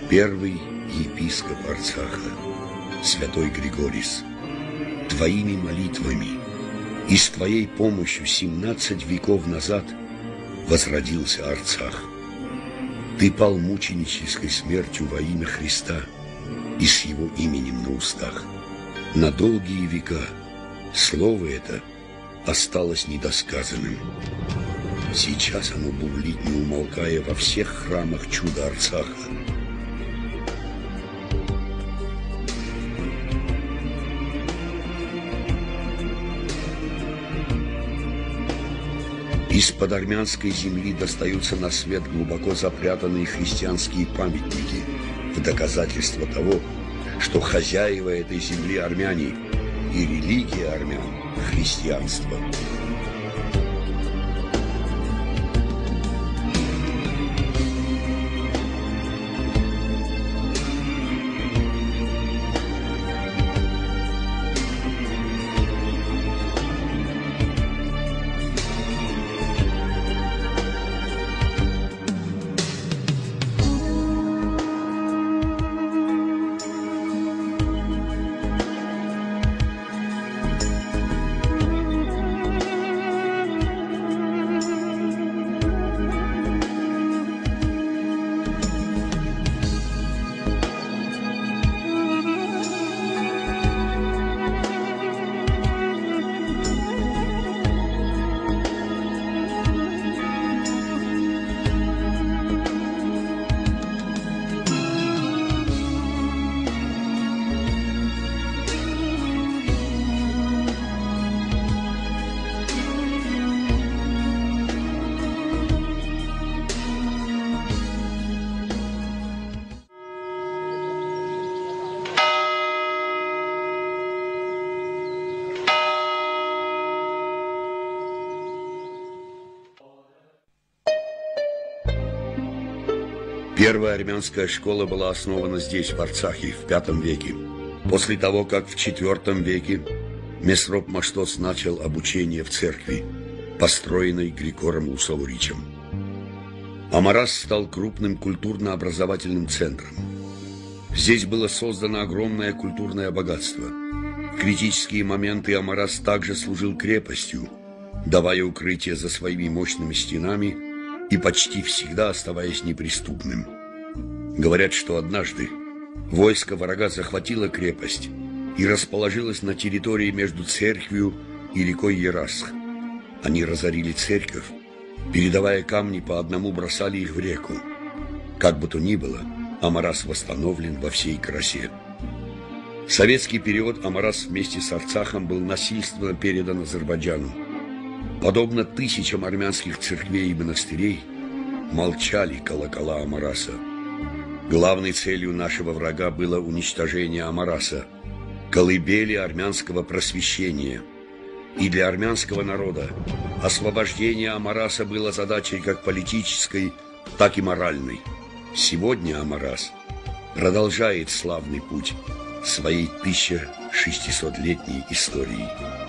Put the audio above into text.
Первый епископ Арцаха, святой Григорис, твоими молитвами и с твоей помощью 17 веков назад возродился Арцах. Ты пал мученической смертью во имя Христа и с его именем на устах. На долгие века слово это осталось недосказанным. Сейчас оно бурлит, не умолкая, во всех храмах чуда Арцаха. Из-под армянской земли достаются на свет глубоко запрятанные христианские памятники в доказательство того, что хозяева этой земли армяне и религия армян – христианство. Первая армянская школа была основана здесь, в Арцахе, в V веке. После того, как в IV веке Месроп Маштоц начал обучение в церкви, построенной Григором Усауричем. Амарас стал крупным культурно-образовательным центром. Здесь было создано огромное культурное богатство. В критические моменты Амарас также служил крепостью, давая укрытие за своими мощными стенами и почти всегда оставаясь неприступным. Говорят, что однажды войско врага захватило крепость и расположилось на территории между церковью и рекой Ерасх. Они разорили церковь, передавая камни по одному, бросали их в реку. Как бы то ни было, Амарас восстановлен во всей красе. В советский период Амарас вместе с Арцахом был насильственно передан Азербайджану. Подобно тысячам армянских церквей и монастырей, молчали колокола Амараса. Главной целью нашего врага было уничтожение Амараса, колыбели армянского просвещения. И для армянского народа освобождение Амараса было задачей как политической, так и моральной. Сегодня Амарас продолжает славный путь своей 1600-летней истории.